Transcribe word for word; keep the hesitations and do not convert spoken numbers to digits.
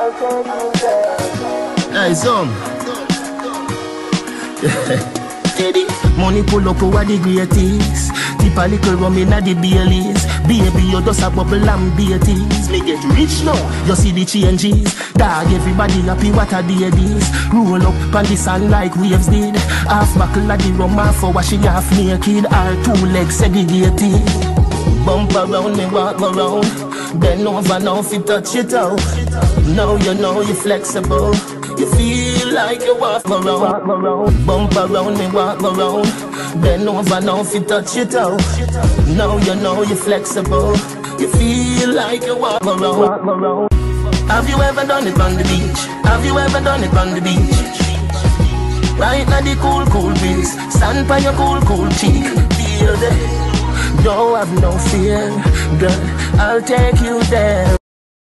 Nice some. Steady. Money pull up over the greatest. Tip a little rum inna the Baileys. Baby, you just a bubble and beaties. Me get rich now, you see the changes. Dog, everybody happy, what a day this. Roll up on the sun like waves did. Half buckle of the rum, half for washing half naked. All two legs segregated. Bump around me, walk around. Bend over now, if you touch it out. Now you know you're flexible. You feel like you walk around. Bump around me, walk around. Bend over now, if you touch it out. Now you know you're flexible. You feel like you walk around. Have you ever done it on the beach? Have you ever done it on the beach? Right now the cool, cool breeze. Stand by your cool, cool cheek. Feel the don't have no fear, girl, I'll take you there.